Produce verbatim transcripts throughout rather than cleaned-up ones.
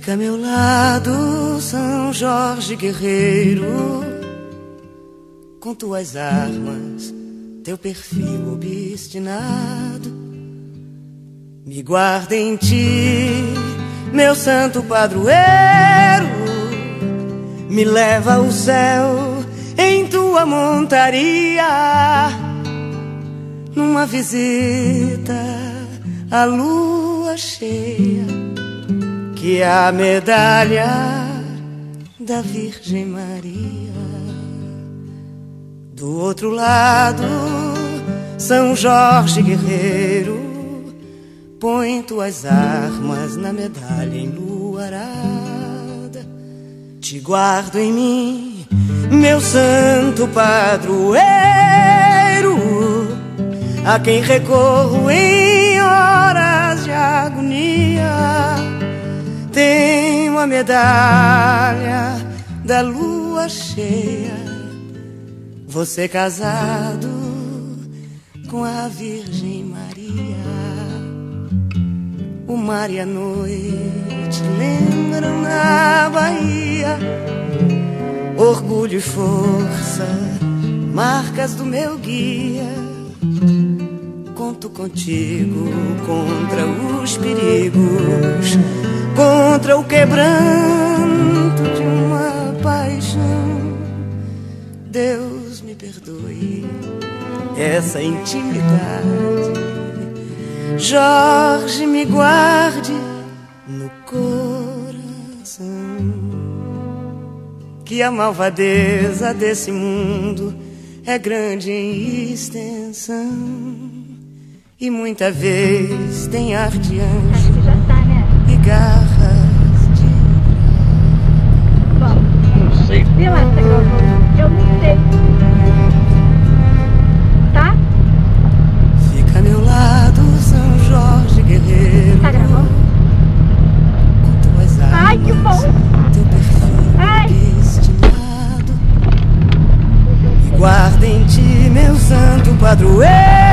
Fica a meu lado, São Jorge guerreiro, com tuas armas, teu perfil obstinado. Me guarda em ti, meu santo padroeiro, me leva ao céu em tua montaria, numa visita à lua cheia, que é a medalha da Virgem Maria. Do outro lado, São Jorge guerreiro, põe tuas armas na medalha enluarada. Te guardo em mim, meu santo padroeiro, a quem recorro em horas de agonia. Tenho a medalha da lua cheia, você casado com a Virgem Maria. O mar e a noite lembram na Bahia, orgulho e força, marcas do meu guia. Conto contigo contra os perigos, contra o quebranto de uma paixão. Deus me perdoe essa intimidade, Jorge me guarde no coração. Que a malvadeza desse mundo é grande em extensão, e muita vez tem ar de anjo e garras de... Bom, não sei. Viu essa que eu vou? Eu não sei. Tá? Fica a meu lado, São Jorge guerreiro. Tá gravando? Com tuas armas, ai, que bom. Teu perfil obstinado. E guarda em ti, meu santo padroeiro,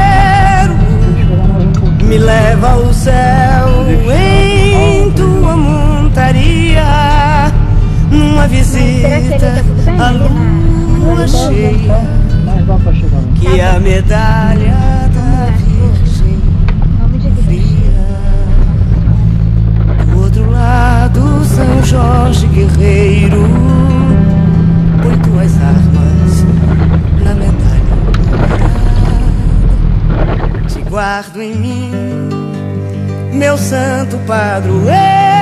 me leva ao céu em tua montaria, numa visita à lua cheia, que é a medalha da Virgem Maria. Do outro lado, São Jorge guerreiro, põe tuas armas na medalha dourada. Te guardo em mim, meu santo padroeiro,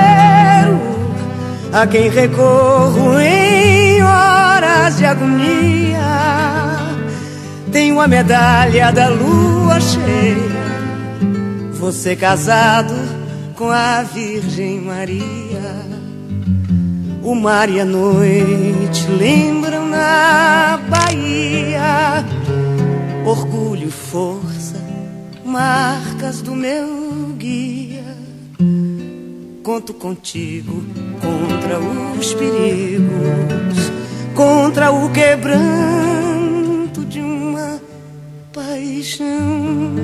a quem recorro em horas de agonia. Tenho a medalha da lua cheia, você casado com a Virgem Maria. O mar e a noite lembram na Bahia, orgulho e força, marcas do meu guia. Conto contigo contra os perigos, contra o quebranto de uma paixão.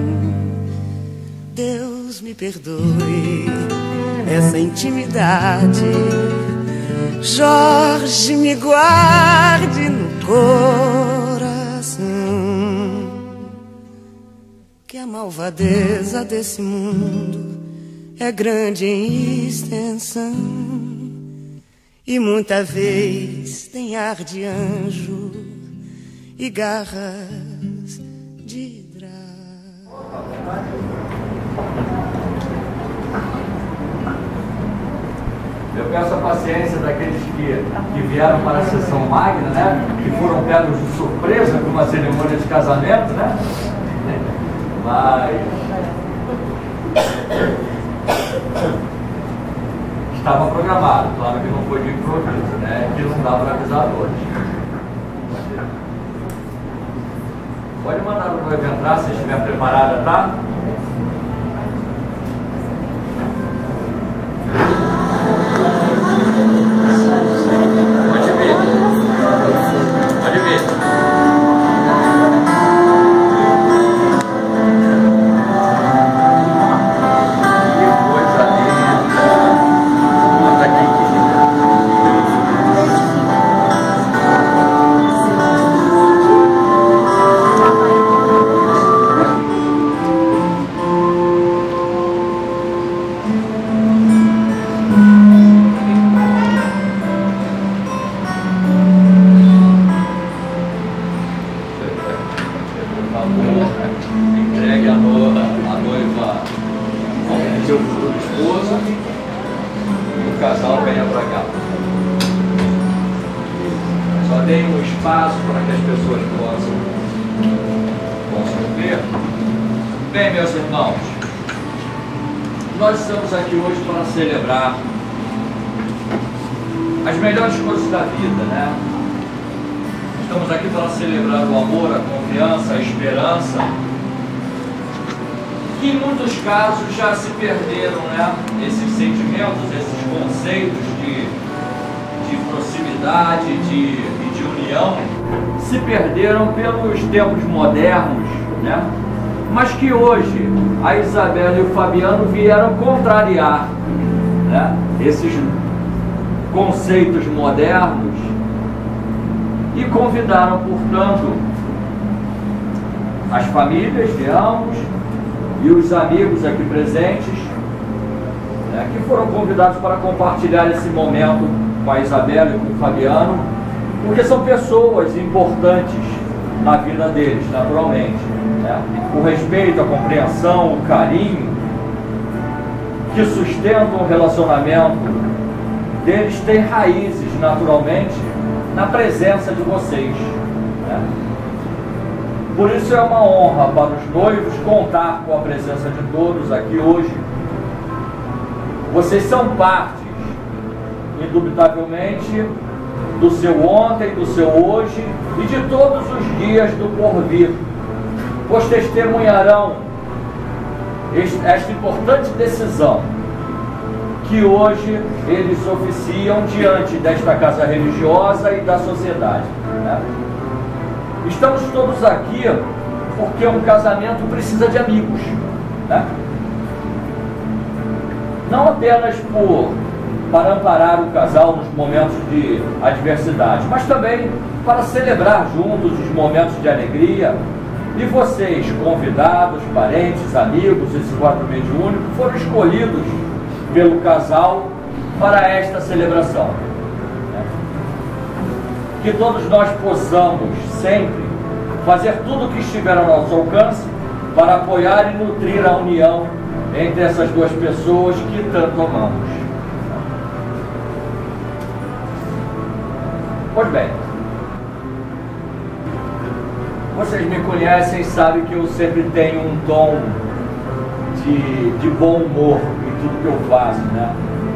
Deus me perdoe essa intimidade, Jorge me guarde no coração. Que a malvadeza desse mundo é grande em extensão, e muita vez tem ar de anjo e garras de dragão. Eu peço a paciência daqueles que, que vieram para a sessão magna, né? Que foram pegos de surpresa com uma cerimônia de casamento, né? Mas estava programado, claro que não foi de improviso, né? Que não dá para avisar hoje. Pode mandar o noivo entrar se estiver preparada, tá? Pode vir. Pode vir. Que coisa linda. Bota aqui. pegue a noiva, a noiva como seu futuro esposo e o casal venha para cá. Só dê um espaço para que as pessoas possam, possam ver. Bem, meus irmãos, nós estamos aqui hoje para celebrar as melhores coisas da vida, né? Estamos aqui para celebrar o amor, a confiança, a esperança, que em muitos casos já se perderam, né? Esses sentimentos, esses conceitos de, de proximidade, de, de união, se perderam pelos tempos modernos, né? Mas que hoje a Isabela e o Fabiano vieram contrariar, né, esses conceitos modernos e convidaram, portanto, as famílias de ambos e os amigos aqui presentes, né, que foram convidados para compartilhar esse momento com a Isabela e com o Fabiano, porque são pessoas importantes na vida deles, naturalmente, né? O respeito, a compreensão, o carinho que sustentam o relacionamento deles tem raízes, naturalmente, na presença de vocês, né? Por isso é uma honra para os noivos contar com a presença de todos aqui hoje. Vocês são partes, indubitavelmente, do seu ontem, do seu hoje e de todos os dias do porvir, pois testemunharão esta importante decisão que hoje eles oficiam diante desta casa religiosa e da sociedade, né? Estamos todos aqui porque um casamento precisa de amigos, né? Não apenas por para amparar o casal nos momentos de adversidade, mas também para celebrar juntos os momentos de alegria. E vocês, convidados, parentes, amigos, esse quadro mediúnico, foram escolhidos pelo casal para esta celebração. Que todos nós possamos sempre fazer tudo o que estiver ao nosso alcance para apoiar e nutrir a união entre essas duas pessoas que tanto amamos. Pois bem, vocês me conhecem e sabem que eu sempre tenho um tom de, de bom humor em tudo que eu faço, né?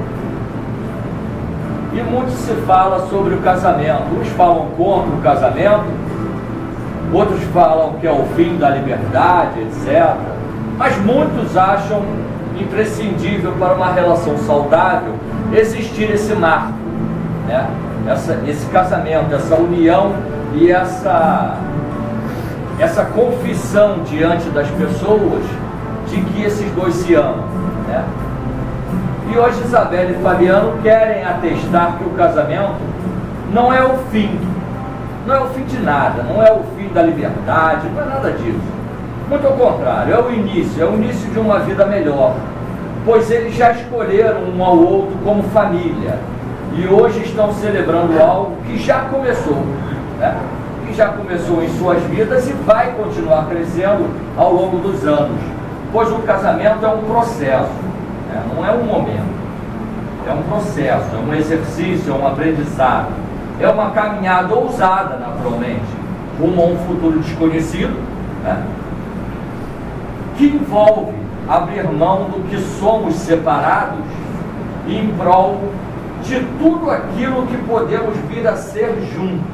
E muito se fala sobre o casamento. Uns falam contra o casamento, outros falam que é o fim da liberdade, etcétera. Mas muitos acham imprescindível para uma relação saudável existir esse marco, né? Essa, esse casamento, essa união e essa, essa confissão diante das pessoas de que esses dois se amam, né? E hoje Isabela e Fabiano querem atestar que o casamento não é o fim, não é o fim de nada, não é o fim da liberdade, não é nada disso. Muito ao contrário, é o início, é o início de uma vida melhor, pois eles já escolheram um ao outro como família. E hoje estão celebrando algo que já começou, né? Que já começou em suas vidas e vai continuar crescendo ao longo dos anos. Pois o casamento é um processo, né? Não é um momento. É um processo, é um exercício, é um aprendizado. É uma caminhada ousada, naturalmente, rumo a um futuro desconhecido, né? Que envolve abrir mão do que somos separados em prol de tudo aquilo que podemos vir a ser juntos.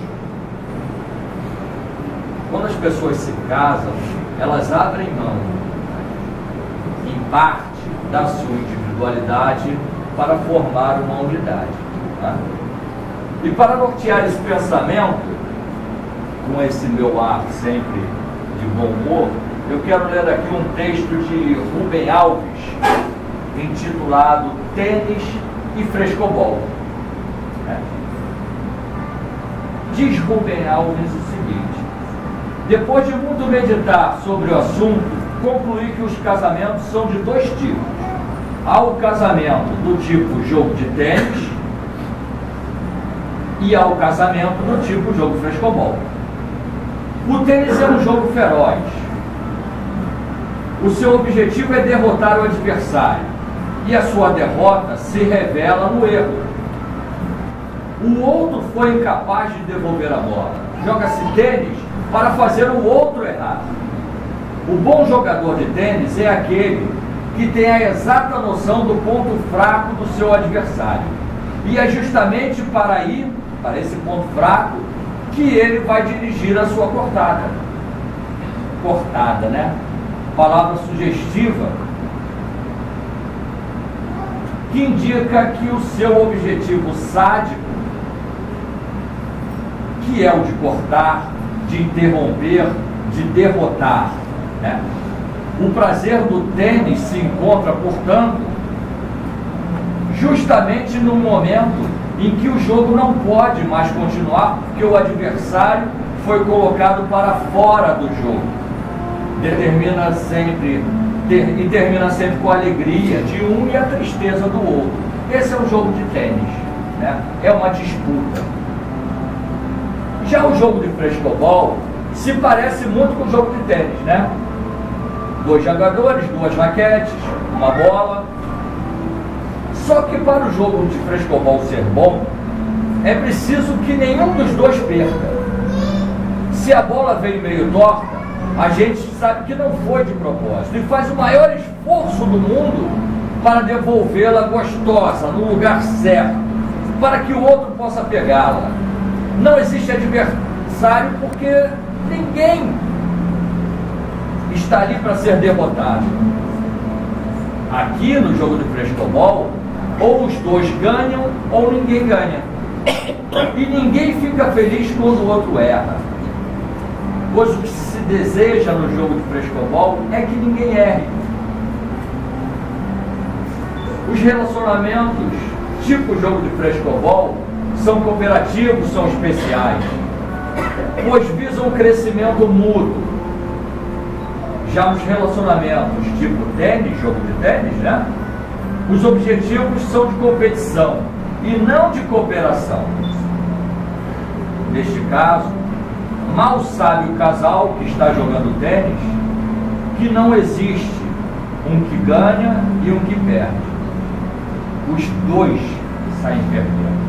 Quando as pessoas se casam, elas abrem mão, em parte, da sua individualidade para formar uma unidade, tá? E para nortear esse pensamento, com esse meu ar sempre de bom humor, eu quero ler aqui um texto de Rubem Alves, intitulado Tênis e Frescobol. É. Diz Rubem Alves o seguinte: depois de muito meditar sobre o assunto, concluí que os casamentos são de dois tipos. Há o casamento do tipo jogo de tênis e há o casamento do tipo jogo frescobol. O tênis é um jogo feroz, O seu objetivo é derrotar o adversário, e a sua derrota se revela no erro. O outro foi incapaz de devolver a bola. Joga-se tênis para fazer o outro errar. O bom jogador de tênis é aquele que tem a exata noção do ponto fraco do seu adversário. E é justamente para ir, para esse ponto fraco, que ele vai dirigir a sua cortada. Cortada, né? Palavra sugestiva, que indica que o seu objetivo sádico, que é o de cortar, de interromper, de derrotar, né? O prazer do tênis se encontra, portanto, justamente no momento em que o jogo não pode mais continuar, porque o adversário foi colocado para fora do jogo. Determina sempre, ter, e termina sempre com a alegria de um e a tristeza do outro. Esse é o jogo de tênis, né? É uma disputa. Já o jogo de frescobol se parece muito com o jogo de tênis, né? Dois jogadores, duas raquetes, uma bola. Só que para o jogo de frescobol ser bom, é preciso que nenhum dos dois perca. Se a bola veio meio torta, a gente sabe que não foi de propósito e faz o maior esforço do mundo para devolvê-la gostosa, no lugar certo, para que o outro possa pegá-la. Não existe adversário porque ninguém está ali para ser derrotado. Aqui no jogo de frescobol, ou os dois ganham ou ninguém ganha. E ninguém fica feliz quando o outro erra. Pois o que se deseja no jogo de frescobol é que ninguém erre. Os relacionamentos, tipo jogo de frescobol, são cooperativos, são especiais, pois visam o crescimento mútuo. Já os relacionamentos, tipo tênis, jogo de tênis, né? Os objetivos são de competição e não de cooperação. Neste caso, mal sabe o casal que está jogando tênis que não existe um que ganha e um que perde. Os dois saem perdendo.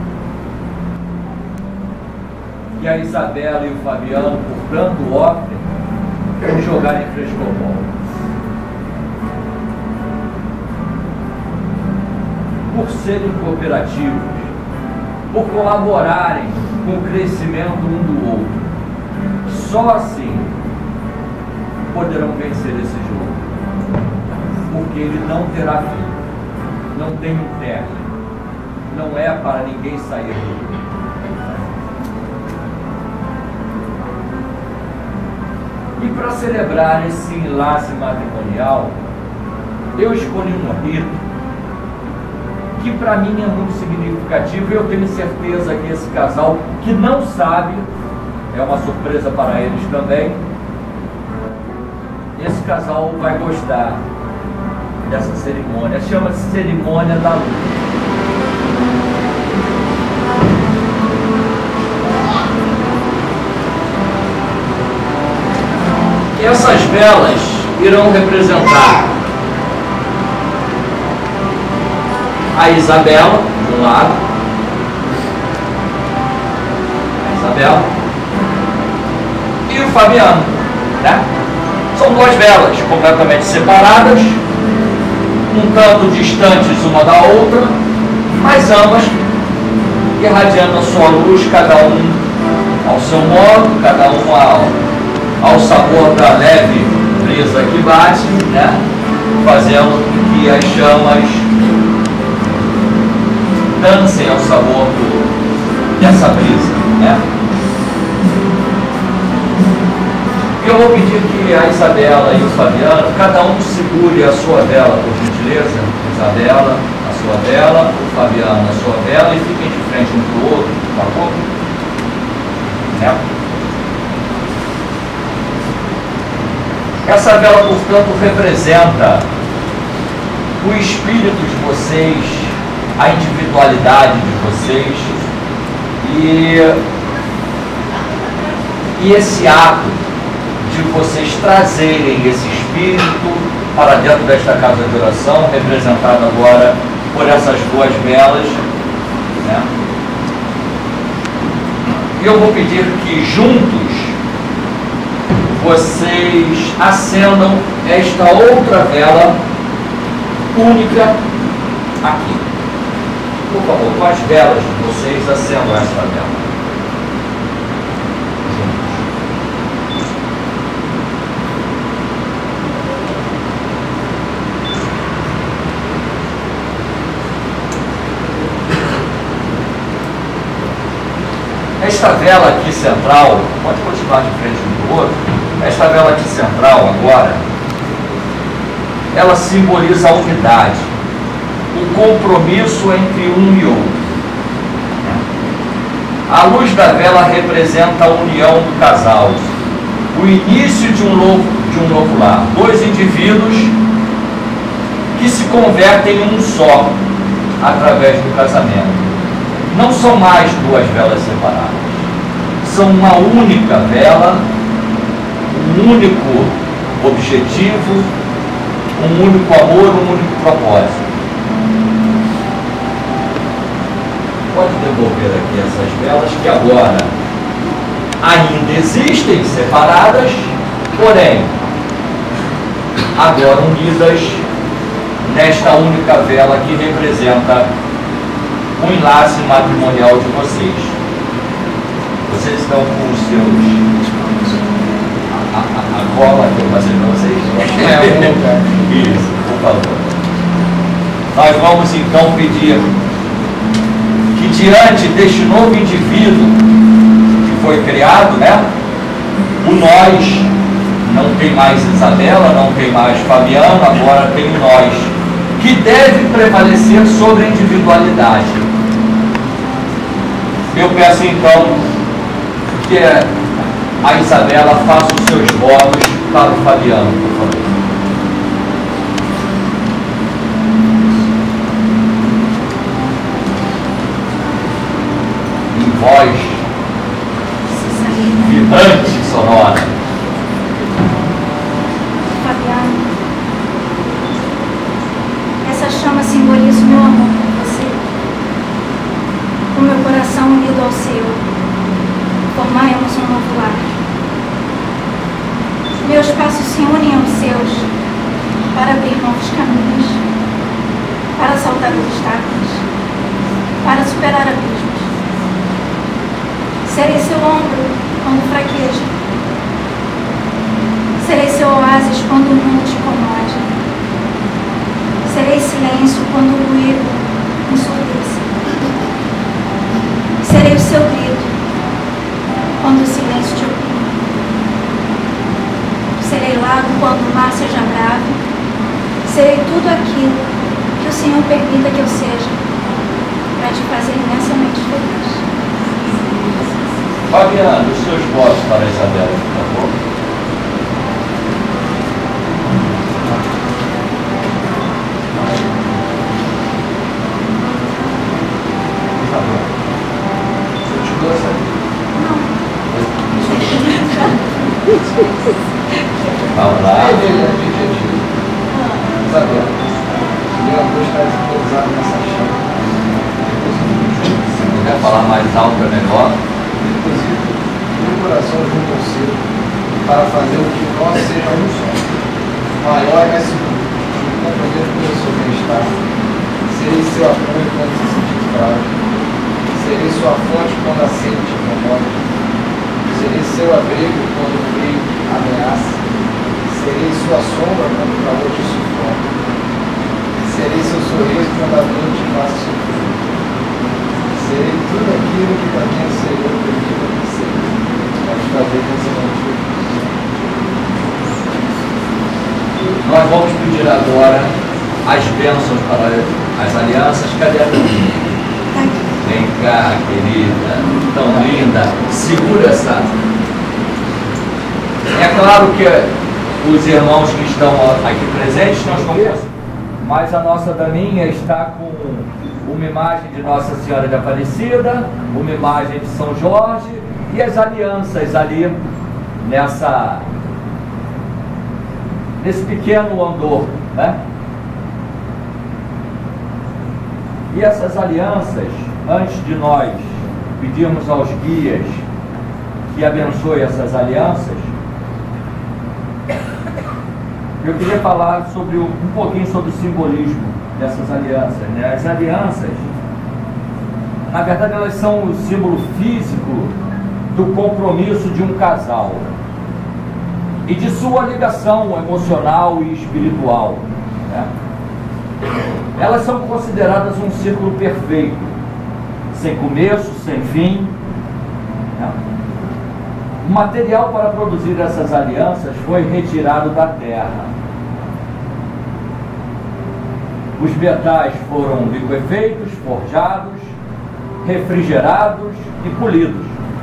E a Isabela e o Fabiano, portanto, optam por jogar em frescobol. Por serem cooperativos, por colaborarem com o crescimento um do outro. Só assim poderão vencer esse jogo, porque ele não terá fim, não tem um término, não é para ninguém sair do jogo. E para celebrar esse enlace matrimonial, eu escolhi um rito que para mim é muito significativo, e eu tenho certeza que esse casal que não sabe, é uma surpresa para eles também, esse casal vai gostar dessa cerimônia. Chama-se Cerimônia da Luz. E essas velas irão representar a Isabela, de um lado, a Isabela, e o Fabiano, né? São duas velas completamente separadas, um tanto distantes uma da outra, mas ambas irradiando a sua luz, cada um ao seu modo, cada um ao, ao sabor da leve brisa que bate, né? Fazendo com que as chamas dancem ao sabor do, dessa brisa, né? Eu vou pedir que a Isabela e o Fabiano, cada um segure a sua vela, por gentileza. Isabela, a sua vela, o Fabiano, a sua vela, e fiquem de frente um para o outro, por favor. Né? Essa vela, portanto, representa o espírito de vocês, a individualidade de vocês e, e esse ato de vocês trazerem esse espírito para dentro desta casa de oração, representada agora por essas duas velas, né? E eu vou pedir que juntos vocês acendam esta outra vela única aqui. Por favor, com as velas de vocês, acendam esta vela. Esta vela aqui central, pode continuar de frente um do outro, esta vela aqui central agora, ela simboliza a unidade, o compromisso entre um e outro. A luz da vela representa a união do casal, o início de um novo, de um novo lar. Dois indivíduos que se convertem em um só através do casamento. Não são mais duas velas separadas, são uma única vela, um único objetivo, um único amor, um único propósito. Pode devolver aqui essas velas que agora ainda existem separadas, porém agora unidas nesta única vela que representa o enlace matrimonial de vocês. Vocês estão com os seus... A, a, a cola que eu passei para vocês? Isso, por favor. Nós vamos então pedir que diante deste novo indivíduo que foi criado, né? O nós não tem mais Isabela, não tem mais Fabiano, agora tem o nós, que deve prevalecer sobre a individualidade. Eu peço então que a Isabela faça os seus votos para o Fabiano, por favor. Em voz vibrante e sonora. Fabiano, essa chama simboliza o meu amor por você, o meu coração unido ao seu. Formaremos um novo lar. Meus passos se unem aos seus para abrir novos caminhos, para saltar obstáculos, para superar abismos. Serei seu ombro quando fraqueja. Serei seu oásis quando o mundo te incomode. Serei silêncio quando o ruído ensurdeça. Serei o seu grito quando o silêncio te oprime. Serei lago quando o mar seja bravo. Serei tudo aquilo que o Senhor permita que eu seja, para te fazer imensamente feliz. Fabiano, os seus votos para a Isabela, por favor. Por favor. Você te gosta? Vamos lá. Isabela, eu gostaria de pousar nessa chama. Se puder falar mais alto é melhor. Inclusive, meu coração junto ao seu, para fazer o que nós seja um só. Maior é seguro, comprometo com o seu bem-estar. Serei seu apoio quando se sentir frágil. Serei sua fonte quando a sede te incomoda. Serei seu abrigo quando o frio ameaça. Serei sua sombra quando o calor te sufoca. Serei seu sorriso quando a dor te faça sofrer. Serei tudo aquilo que também o Senhor permite a você. Para te fazer pensamento feliz. Nós vamos pedir agora as bênçãos para as alianças. Cadê a Dominha? Vem cá, querida, tão linda, segura essa. É claro que os irmãos que estão aqui presentes não estão presentes, mas a nossa daminha está com uma imagem de Nossa Senhora de Aparecida, uma imagem de São Jorge e as alianças ali nessa, nesse pequeno andor, né? E essas alianças, antes de nós pedirmos aos guias que abençoe essas alianças, eu queria falar sobre um pouquinho sobre o simbolismo dessas alianças, né? As alianças, na verdade, elas são o símbolo físico do compromisso de um casal e de sua ligação emocional e espiritual, né? Elas são consideradas um círculo perfeito, sem começo, sem fim, né? O material para produzir essas alianças foi retirado da terra. Os metais foram liquefeitos, forjados, refrigerados e polidos.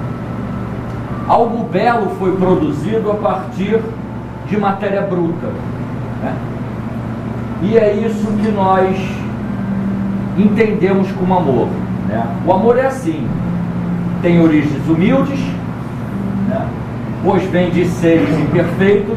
Algo belo foi produzido a partir de matéria bruta, né? E é isso que nós entendemos como amor, né? O amor é assim, tem origens humildes, né? Pois vem de seres imperfeitos.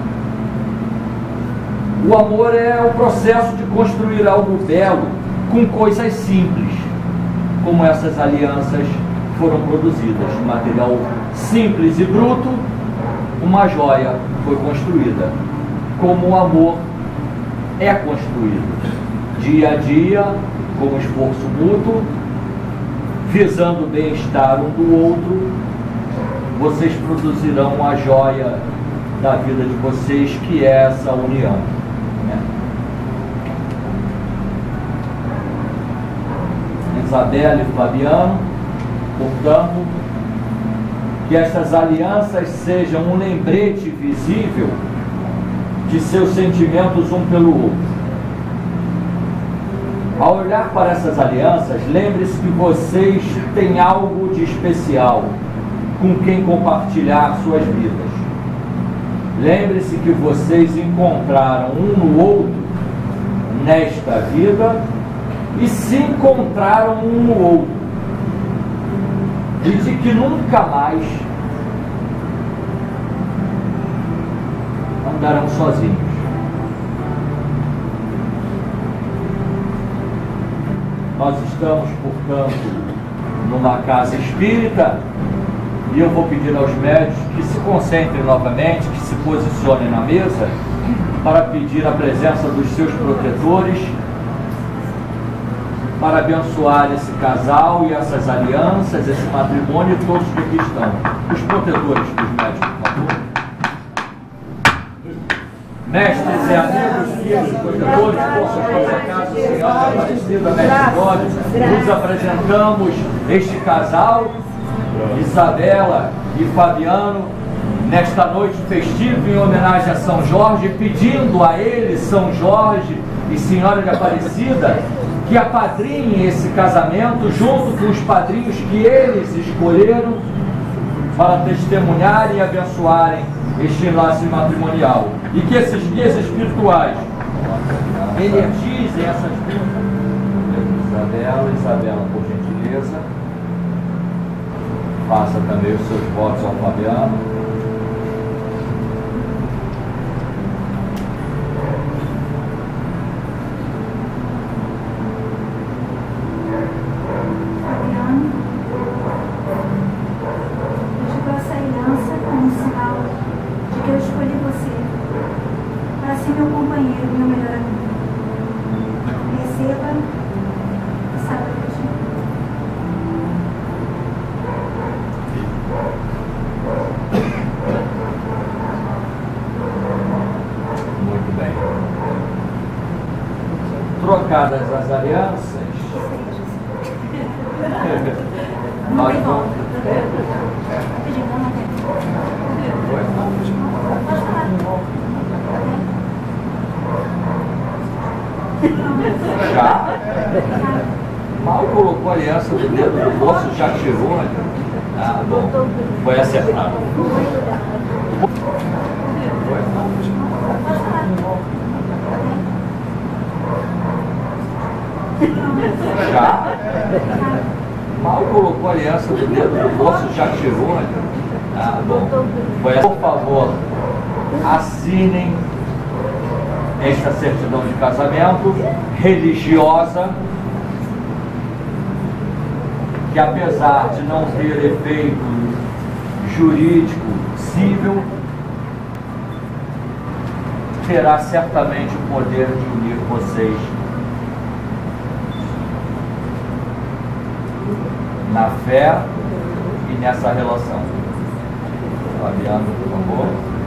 O amor é o processo de construir algo belo com coisas simples, como essas alianças foram produzidas. Um material simples e bruto, uma joia foi construída. Como o amor é construído, dia a dia, com esforço mútuo, visando o bem-estar um do outro, vocês produzirão a joia da vida de vocês, que é essa união, né? Isabela e Fabiano, portanto, que estas alianças sejam um lembrete visível de seus sentimentos um pelo outro. Ao olhar para essas alianças, lembre-se que vocês têm algo de especial com quem compartilhar suas vidas. Lembre-se que vocês encontraram um no outro nesta vida e se encontraram um no outro, e de que nunca mais andarão sozinhos. Nós estamos, portanto, numa casa espírita, e eu vou pedir aos médios que se concentrem novamente, que se posicionem na mesa, para pedir a presença dos seus protetores, para abençoar esse casal e essas alianças, esse matrimônio e todos que aqui estão. Os protetores dos médicos, por favor. Mestres e amigos, filhos, protetores, forças para casa, Senhora Aparecida, Mestre God, nos apresentamos este casal, Isabela e Fabiano, nesta noite festiva em homenagem a São Jorge, pedindo a ele, São Jorge e Senhora de Aparecida, que apadrinhem esse casamento junto com os padrinhos que eles escolheram para testemunharem e abençoarem este enlace matrimonial. E que esses guias espirituais energizem essas vidas. Isabela, Isabela, por gentileza, faça também os seus votos ao Fabiano. Trocadas as alianças, nós vamos... Já? Mal colocou a aliança do dedo do bolso, já tirou, né? Ah, bom. Foi acertado. Já? Mal colocou a aliança do dedo do bolso, já tirou, né? Ah, bom. Foi. Por favor, assinem esta certidão de casamento religiosa, que apesar de não ter efeito jurídico civil, terá certamente o poder de unir vocês na fé e nessa relação. Fabiano, por favor.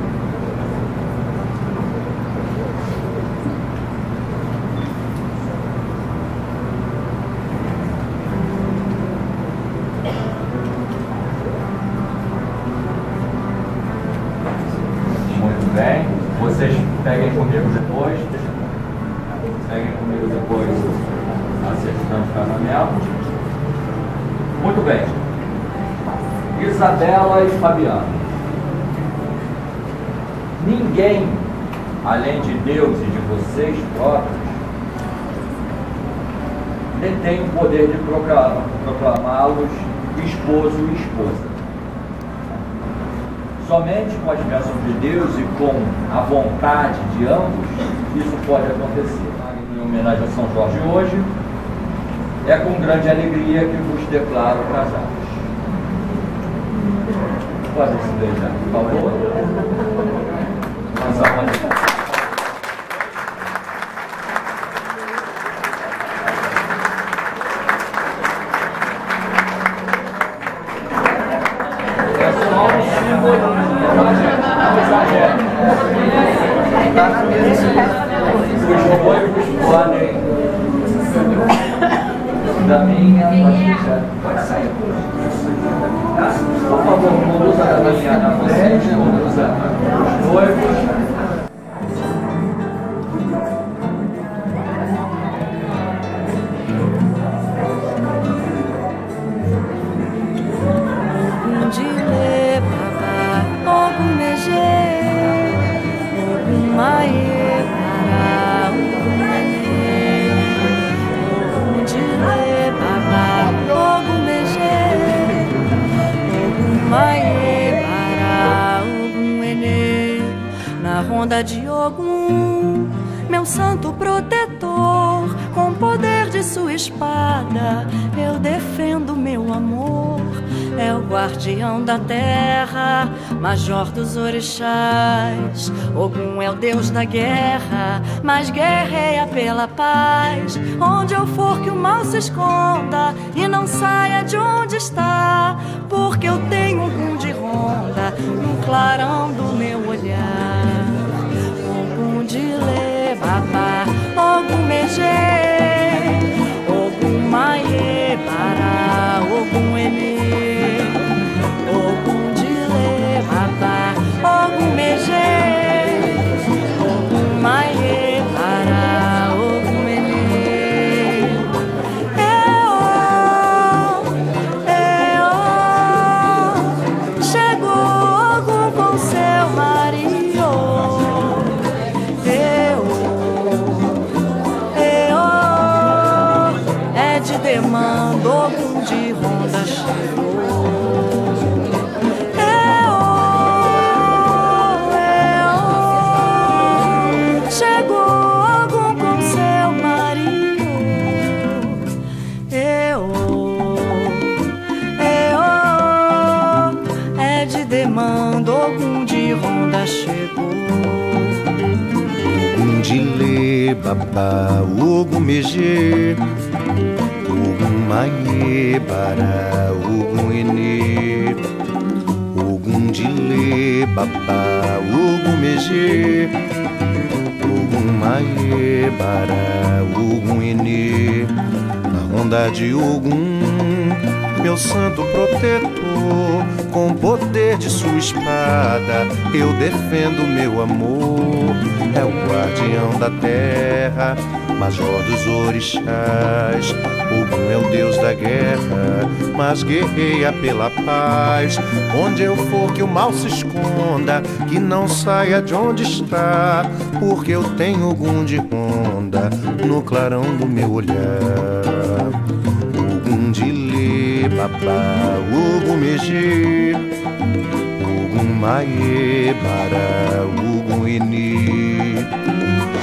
Muito bem. Vocês peguem comigo depois. Peguem comigo depois a certidão de casamento. Muito bem. Isabela e Fabiano. Ninguém, além de Deus e de vocês próprios, detém o poder de proclamá-los esposo e esposa. Somente com as bênçãos de Deus e com a vontade de ambos, isso pode acontecer. Em homenagem a São Jorge hoje, é com grande alegria que vos declaro casados. Podem se beijar, por favor. Uma salva de palmas. É só um símbolo, não exagere. Está na mesa. Os noivos podem da minha família. Pode sair. Por favor, conduza a minha na frente, conduza os noivos. Ronda de Ogum, meu santo protetor, com poder de sua espada, eu defendo meu amor. É o guardião da terra, major dos orixás. Ogum é o deus da guerra, mas guerreia pela paz. Onde eu for que o mal se esconda e não saia de onde está, porque eu tenho Ogum de ronda no clarão do meu olhar. Ogum de lê, babá, Ogum megê, Ogum maie, bará, Ogum enê, Ogum de lê, babá, Ogum megê, Ogum maie, bará, Ogum enê. Eô, eô, chegou Ogum com seu marido. Demanda Ogum de ronda chegou. Eô, eô, chegou Ogum com seu marido. Eô, eô, é de demanda Ogum de ronda chegou. Ogum de lê, babá, Ogum megê, Ogum maie, bará, Ogum enê, Ogum de lê, babá, Ogum megê, Ogum maie, bará, Ogum enê. Na ronda de Ogum, meu santo protetor, com o poder de sua espada, eu defendo meu amor. É o guardião da terra, major dos orixás. Ogum é o deus da guerra, mas guerreia pela paz. Onde eu for que o mal se esconda, que não saia de onde está, porque eu tenho Ogum de ronda no clarão do meu olhar. Ogum de lê, babá, Ogum megê, Ogum maie, bará, Ogum enê,